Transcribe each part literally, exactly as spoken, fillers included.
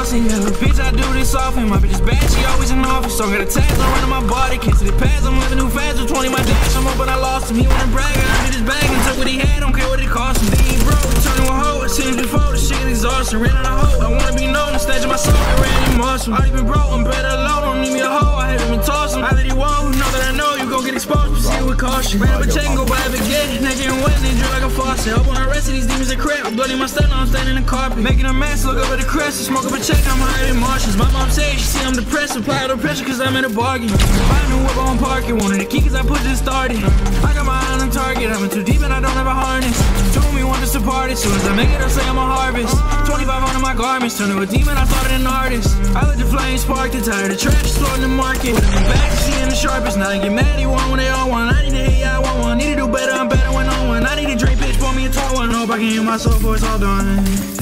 saucy, yeah. Bitch, I do this often. My bitch is bad, she always in office. So I got a tag on running my body. Can't see the pads, I'm living too fast. With twenty my dash, I'm hoping I lost him. He wanna brag, I did his bag and took what he had. Don't care what it cost him. Then he broke, turned to a hoe. I seen him before, the shit exhausting. Ran out of hope. I wanna be known, the stage of my soul. I ran in muscle. I even broke, I'm better alone. Don't need me a hoe. I haven't been tossing. I let he won't know that I know you gon' get exposed. Proceed with caution. Ran up a chain, go by a baguette. Naked and wet, then drip like a faucet. Hope when I rest of these demons are crap. Bloody my step, now I'm standing in the carpet. Making a mess, look up at the crest. Smoke up a check, I'm higher than Martians. My mom says she see I'm depressed. Apply the pressure cause I'm in a bargain. Buy a new whip on park it. Wanted the key cause I put this started. I got my eye on target. I'm in too deep and I don't have a harness. Told me want us to party. Soon as I make it, I say I'm a harvest. twenty-five hundred my garments. Turn to a demon, I thought it an artist. I let the flames spark it. Tired of trash, stored in the market. Would've been back to seeing the sharpest. Now they get mad, he want when they all want. I need to hate, yeah, I want one. Need to do better, I'm better when on one. I need a drink, bitch, pour me a tall one. Hope I can hear my soul before it's all done.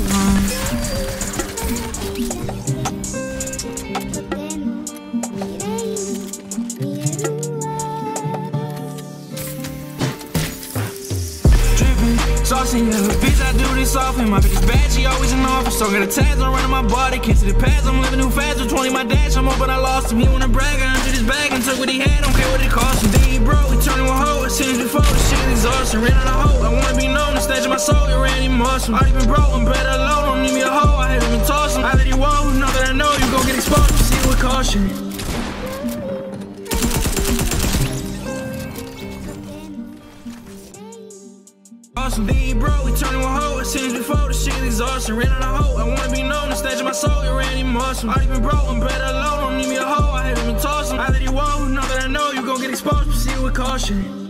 Saucy, yeah. Bitch, I do this often. My bitch is bad, she always in office. So I got a tags on running my body. Can't see the pads, I'm living too fast. With twenty my dash, I'm hoping I lost him. He wanna brag, I emptied his bag and took what he had. Don't care what it cost him. Then he broke, he turned to a hoe. I seen him before, the shit exhausting. Ran out of hope. I wanna be known, the stage of my soul. It ran in muscle. I even broke, I'm better alone. Don't need me a hoe. I haven't been tossing. I let he won't know that I know you gon' get exposed. Proceed with caution. Awesome. Then he broke, he turned to a hoe. I seen him before, the shit exhausting. Ran out of hope. I wanna be known, the stage of my soul. It ran in muscle. I even broke, I'm better alone. Don't need me a hoe. I haven't been tossing. I let he won't know that I know you gon' get exposed. Proceed with caution.